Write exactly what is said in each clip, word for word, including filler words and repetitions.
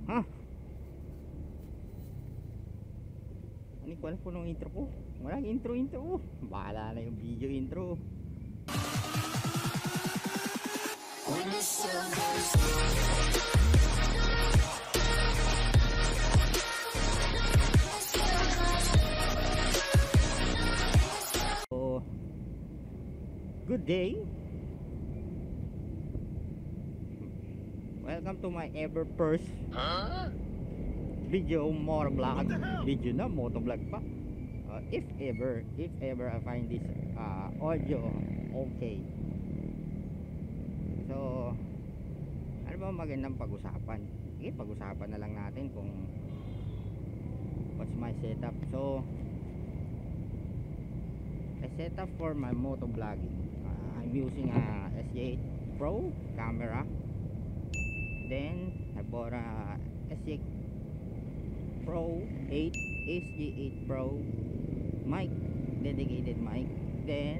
Ha? Ano ko alam po nung intro ko? Walang intro intro. Bahala na yung video intro. So, good day. Welcome to my ever first huh? video motovlog. Video na motovlog pa. Uh, if ever, if ever I find this uh, audio okay. So, ano ba magandang pag-usapan? Sige, pag-usapan na lang natin kung what's my setup. So, a setup for my motovlogging. Uh, I'm using a S G eight Pro camera. Then I bought a S G eight Pro eight S G eight Pro mic, dedicated mic. Then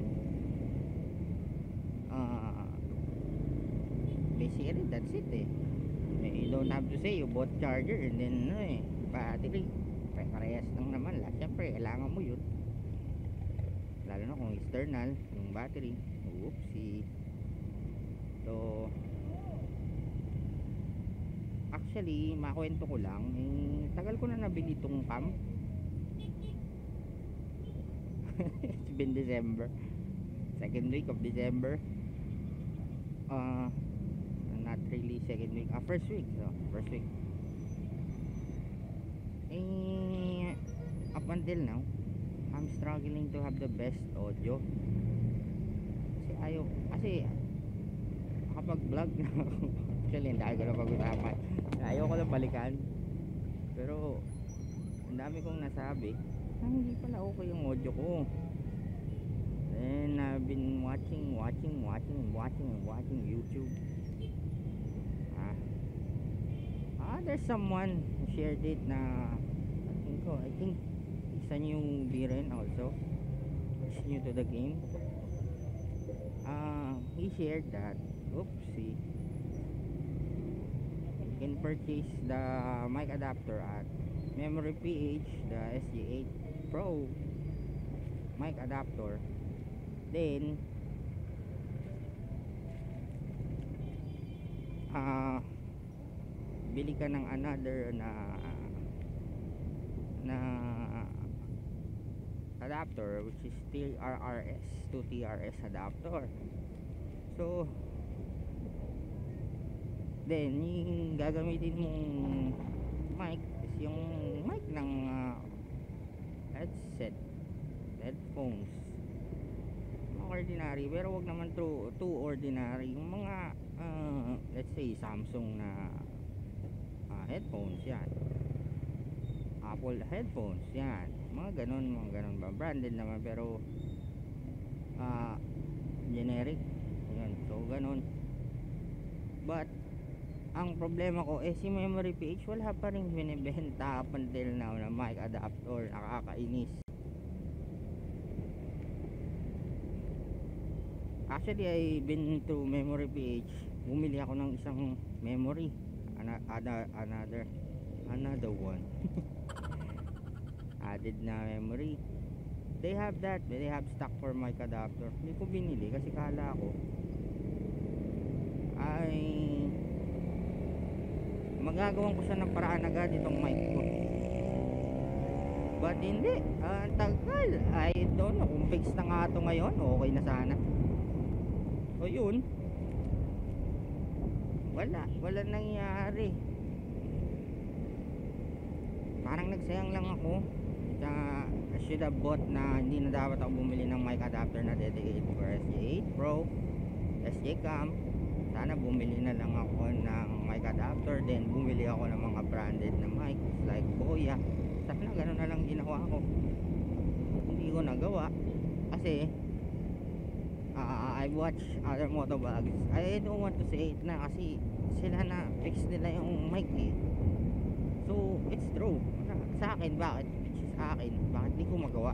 uh, basically that's it eh. You don't have to say you bought charger and then ano eh, battery. Parehas lang naman lahat. Siyempre kailangan mo yun, lalo na kung external yung battery. Oopsie. So actually, makwento ko lang, eh, tagal ko na nabili itong cam. It's been December, second week of December. Uh, not really second week, uh, first week. So, first week. Eh, up until now, I'm struggling to have the best audio. Kasi ayaw, kasi kapag vlog na actually hindi ko na pag-usapan, ayaw ko lang balikan, pero ang dami kong nasabi na hindi pala okay yung audio ko. Then I've been watching watching watching watching and watching YouTube. ah, ah there's someone who shared it na I think, oh, I think isa newbie rin also, is new to the game. Uh, he shared that, oopsie, you can purchase the mic adapter at Memory P H, the S G eight Pro mic adapter. Then uh, bili ka ng another na na adapter, which is T R R S to T R S adapter. So then yung gagamitin mong mic is yung mic ng uh, headset, headphones, mga ordinary, pero wag naman too, too ordinary. Yung mga uh, let's say Samsung na uh, headphones, yan, Apple headphones, yan, mga ganon, mga ganon ba, branded naman pero uh, generic, yan, so ganon. But ang problema ko eh, si Memory P H wala pa rin binibenta up until now na mic adapter. Nakakainis. Actually, I been to Memory P H. Bumili ako ng isang memory, Ana ada another another one added na memory. They have that, they have stock for mic adapter. Hindi ko binili kasi kala ko ay magagawan ko siya ng paraan agad itong mic ko, but hindi. uh, tagal, I don't know kung fix na nga ito ngayon, okay na sana. O yun, wala wala nangyari. Parang nagsayang lang ako. uh, I should have bought na, hindi na dapat ako bumili ng mic adapter na dedicated for S G eight Pro, S J Cam. Sana bumili na lang ako ng mic adapter, then bumili ako ng mga branded na mic like Boya. Sana gano'n na lang ginawa ko. Hindi ko nagawa kasi uh, I watch other motovlogs. I don't want to say it na kasi sila na fix nila yung mic eh. So it's true sa akin. Bakit? Which is akin, bakit di ko magawa?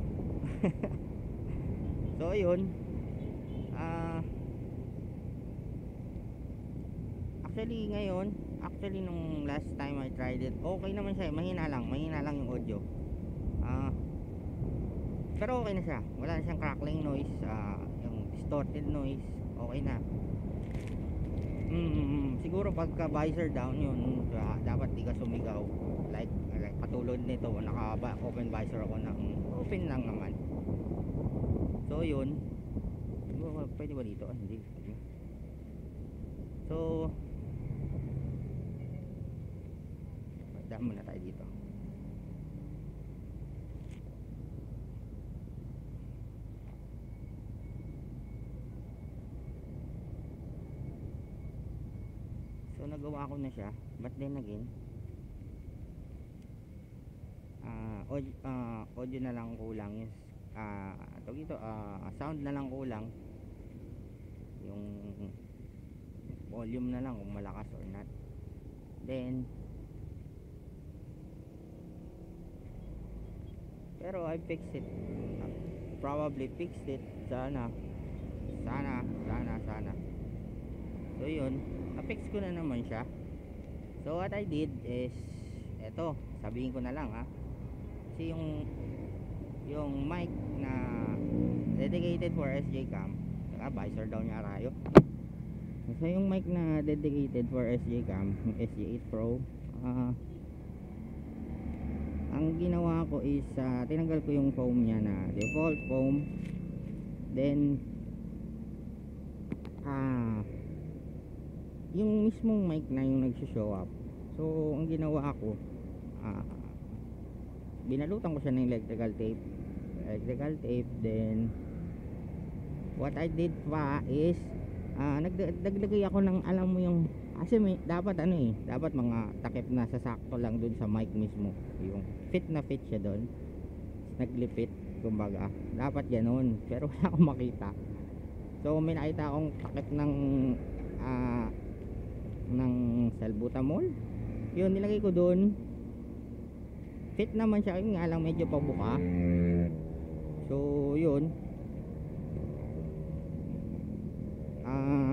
So yun, ah uh, actually ngayon actually nung last time I tried it, okay naman siya, mahina lang, mahina lang yung audio. Ah, pero okay na siya. Wala na siyang crackling noise, ah, yung distorted noise, okay na. Mm, siguro pagka visor down yun, uh, dapat di ka sumigaw. Like, like katulad nito, naka open visor ako ng open lang naman. So yun. Pwede ba dito? Ah, hindi. So daan muna tayo dito. So nagawa ko na siya, but then again uh, audio, uh, audio na lang kulang yung uh, ito, uh, sound na lang kulang, yung volume na lang kung malakas or not. Then pero I fixed it, uh, probably fixed it, sana sana sana sana so yun, na-fix ko na naman siya. So what I did is eto, sabihin ko na lang ha, kasi yung yung mic na dedicated for S J Cam, saka visor down niya rayo. So yung mic na dedicated for S J Cam, yung S J eight Pro, uh, ang ginawa ko is uh, tinanggal ko yung foam niya na default foam. Then ah uh, yung mismong mic na yung nagsushow up. So ang ginawa ko, uh, binalutan ko siya ng electrical tape electrical tape then what I did pa is uh, nagdaglagay ako ng, alam mo yung, kasi may, dapat ano eh, dapat mga takip na sasakto lang dun sa mic mismo, yung fit na fit siya dun, naglipit kumbaga, dapat ganun, pero wala akong makita. So may nakita akong takip ng uh, ng salbutamol, yun nilagay ko dun, fit naman siya, yun nga lang medyo pabuka. So yun, ah uh,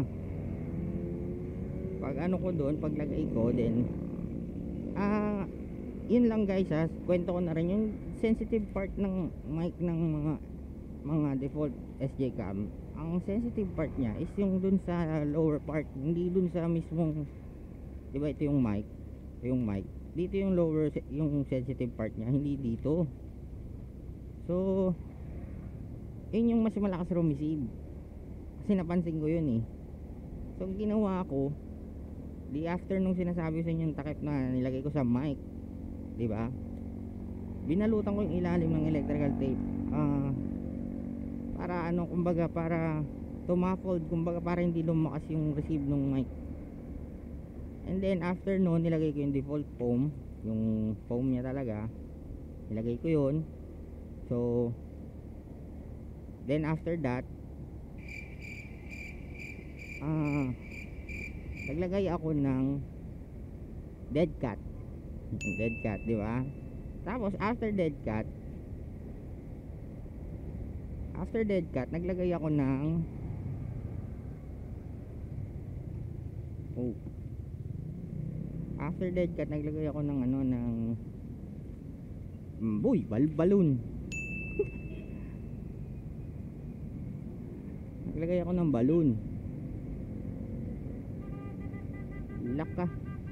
pag ano ko dun, paglagay ko din, ah uh, yun lang guys ha, kwento ko na rin yung sensitive part ng mic ng mga mga default S J Cam. Ang sensitive part niya is yung dun sa lower part, hindi dun sa mismong, di ba ito yung mic, ito yung mic, dito yung lower, yung sensitive part niya, hindi dito. So yun yung mas malakas rumeceive, kasi napansin ko yun eh. So ang ginawa ko, di after nung sinasabi sa inyo yung takip na nilagay ko sa mic, di ba, binalutan ko yung ilalim ng electrical tape, ah uh, para ano, kumbaga para tumafold, kumbaga para hindi lumakas yung receive ng mic. And then after no, nilagay ko yung default foam, yung foam niya talaga, nilagay ko yun. So then after that, ah uh, naglagay ako ng dead cat, dead cat, di ba? Tapos after dead cat, after dead cat, naglagay ako ng oh after dead cat, naglagay ako ng ano, ng mm, boy, bal balloon. Naglagay ako ng balloon. Laka.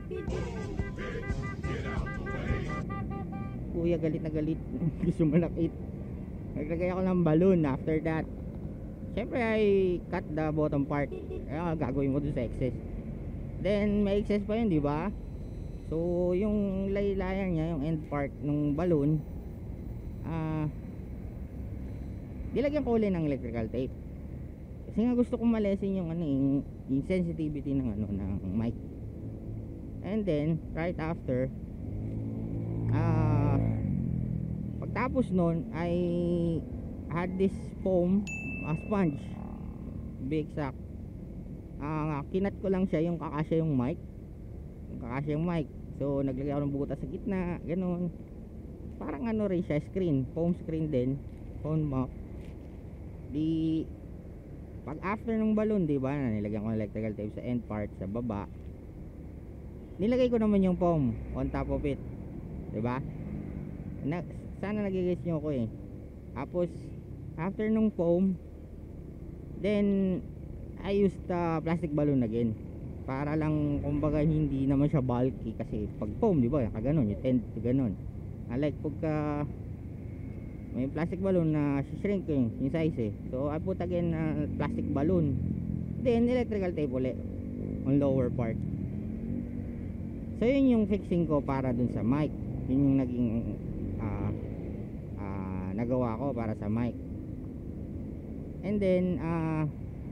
Kuya galit na galit. Gusto malakit. Naglagay ako ng balloon. After that, syempre I cut the bottom part. Kaya gagawin mo doon sa excess. Then may excess pa yun, di ba? So yung laylayan niya, yung end part ng balloon, ah uh, nilagyan ko ulit ng electrical tape. Kasi nga gusto kong malesin yung ano, yung, yung sensitivity ng ano, ng mic. And then right after, ah uh, pagtapos nun, I had this foam, a sponge, big sack. Uh, kinat ko lang siya, yung kakasya yung mic, yung kakasya yung mic. So naglagay ako ng butas sa gitna, ganun. Parang ano rin siya, screen, foam screen din, foam mount. Di pag after ng balloon, di ba, nilagyan ko ng electrical tape sa end part, sa baba. nilagay ko naman yung foam on top of it, diba? Na, sana nagigets nyo ko eh. Tapos after nung foam, then I used the plastic balloon again, para lang kumbaga hindi naman siya bulky. Kasi pag foam, diba, kaganon, you tend to ganon. Unlike pagka may plastic balloon na shrink yung, yung size eh. So I put again uh, plastic balloon, then electrical tape ulit on lower part. So yun yung fixing ko para dun sa mic. Yun yung naging uh, uh, nagawa ko para sa mic. And then uh,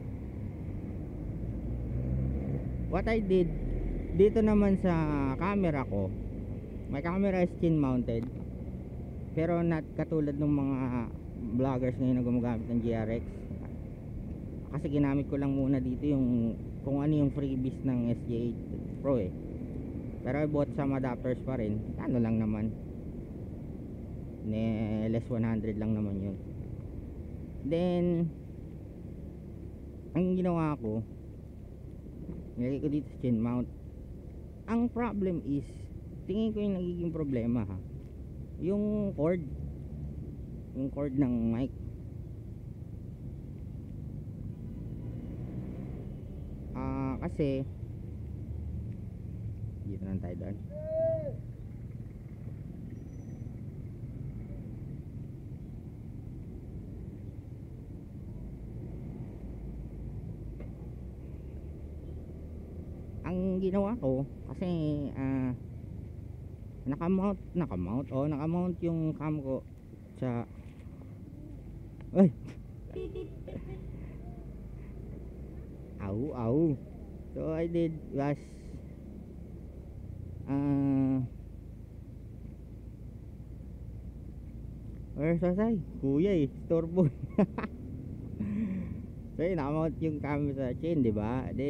what I did dito naman sa camera ko, my camera is chin mounted, pero not katulad ng mga vloggers ngayon na gumagamit ng G R X. Kasi ginamit ko lang muna dito yung kung ano yung freebies ng S G eight Pro eh. Pero I bought some adapters pa rin. Ano lang naman, ne, less one hundred lang naman yun. Then ang ginawa ko, nilagay ko dito sa chin mount. Ang problem is, tingin ko yung nagiging problema ha, yung cord, yung cord ng mic. Ah, uh, kasi dito lang tayo doon. Ang ginawa ko kasi uh, nakamount, nakamount, oh, nakamount yung cam ko sa, ay, au, au. So I did was uh, where's Sasay? Kuya eh, storbo. So yun, nakamount yung cam sa chin, diba? De,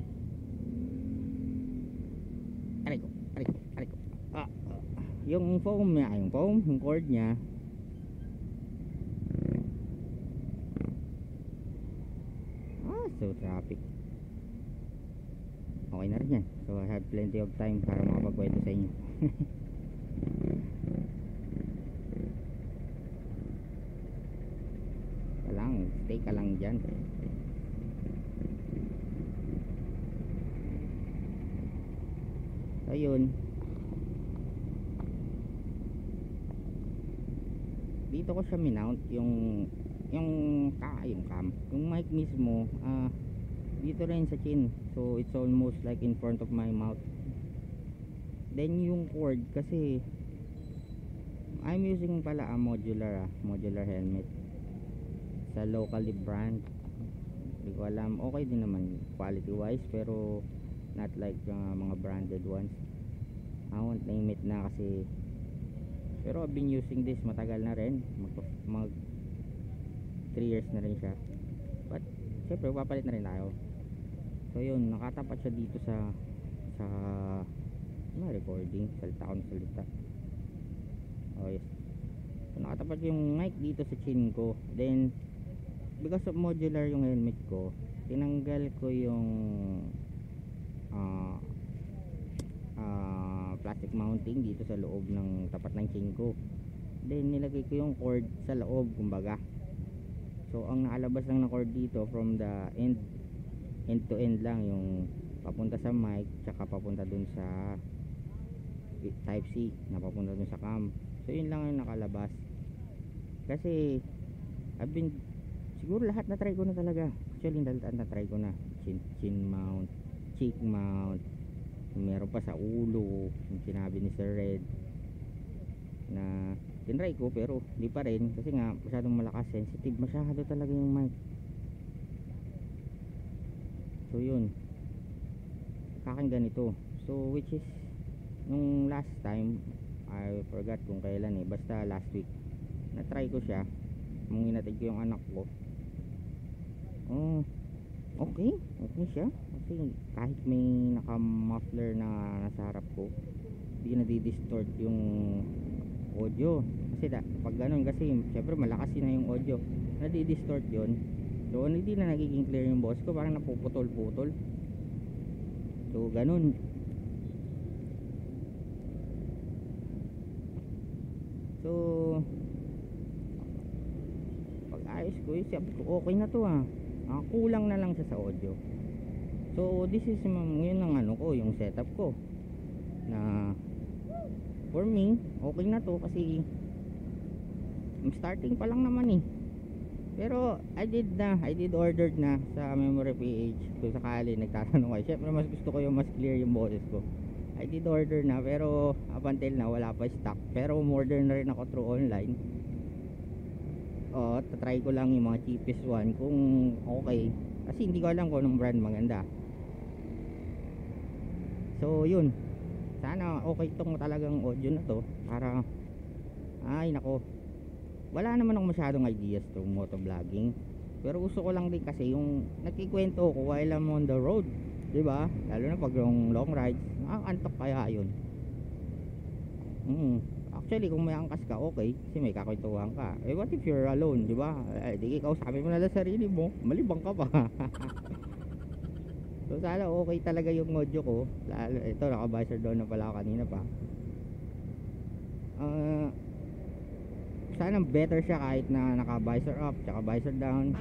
aray ko, aray ko, aray ko. Ah, ah, yung foam niya, yung foam, yung cord niya, ah, so traffic. Okay na rin yan. So I have plenty of time para makapagkwento sa inyo. Kalang, stay ka lang dyan. So yun, dito ko siya minount yung yung ka, yung cam, yung mic mismo, ah uh, dito rin sa chin. So it's almost like in front of my mouth. Then yung cord, kasi I'm using pala a modular ah, modular helmet sa locally brand. Hindi ko alam, okay din naman quality wise, pero not like uh, mga branded ones. I won't name it na kasi, pero I've been using this matagal na rin, mag, mag three years na rin siya. But syempre papalit na rin tayo. So yun, nakatapat siya dito sa sa may recording, salita ko ng salita. Oh yes, so nakatapat yung mic dito sa chin ko. Then because of modular yung helmet ko, tinanggal ko yung uh, uh, plastic mounting dito sa loob ng tapat ng chin ko. Then nilagay ko yung cord sa loob, kumbaga. So ang nakalabas lang na cord dito from the end end to end lang, yung papunta sa mic tsaka papunta dun sa type C na papunta dun sa cam. So yun lang yung nakalabas. Kasi I've been, siguro lahat na try ko na talaga. Actually lahat na try ko na, chin, chin mount, cheek mount, meron pa sa ulo yung sinabi ni Sir Red na tinry ko, pero di pa rin kasi nga masyadong malakas, sensitive masyado talaga yung mic. So yun, kaking ganito. So which is nung last time, I forgot kung kailan eh, basta last week na try ko siya nung inatid ko yung anak ko. Oh, okay, okay siya. Kasi kahit may naka muffler na nasa harap ko, hindi na di-distort yung audio. Kasi da, pag ganun, kasi syempre malakas yun na yung audio, na di-distort yun. So hindi na nagiging clear yung boss ko, parang napuputol-putol. So ganun. So pag ayos ko, eh, sabi ko okay na to ah. Ah, kulang na lang siya sa audio. So this is um, yun ang ano ko, yung setup ko na for me okay na to kasi I'm starting pa lang naman eh. Pero I did na, I did ordered na sa Memory P H kung sakali nagtatanong kayo. Syempre mas gusto ko yung mas clear yung boses ko. I did order na pero up until na wala pa stock. Pero umorder na rin ako through online. O, tatry ko lang yung mga cheapest one kung okay. Kasi hindi ko alam kung anong brand maganda. So yun, sana okay tong talagang audio na to para ay nako, wala naman ako masyadong ideas to motovlogging, pero gusto ko lang din kasi yung nagkikwento ko while I'm on the road, diba? Lalo na pag yung long rides, nakakaantok kaya yun. mm. Actually kung may angkas ka okay kasi may kakwentuhan ka. Eh what if you're alone, diba? Eh di ikaw sabi mo na lang sarili mo, malibang ka pa. So sana okay talaga yung audio ko. Lalo, ito naka-visor down na pala ako kanina pa. uh, Sana better siya kahit na naka-visor up tsaka visor down.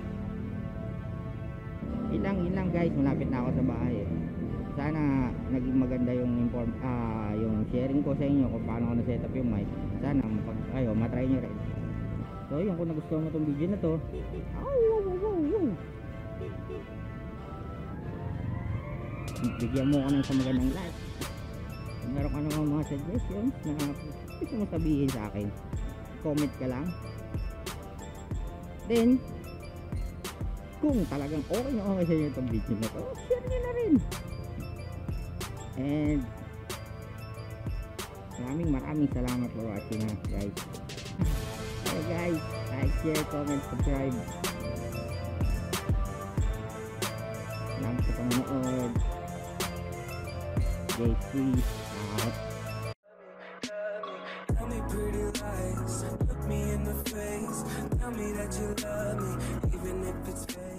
Ilang ilang guys, malapit na ako sa bahay eh. Sana naging maganda yung inform ah, yung sharing ko sa inyo kung paano ko na set up yung mic. Sana mapag ayo matry nyo rin. So yun, kung nagustuhan mo tong video na to, oh, wow, wow, wow, wow. Bigyan mo ko ng sa magandang like. Kung meron ka naman mga suggestions na gusto mo sabihin sa akin, comment ka lang. Then kung talagang okay na okay sa inyo itong video na to, share nyo na rin. And maraming maraming salamat for watching ha guys. Okay guys, like, share, comment, subscribe. Salamat sa panonood. J C out. Tell me pretty lies, look me in the face, tell me that you love me, even if it's fake.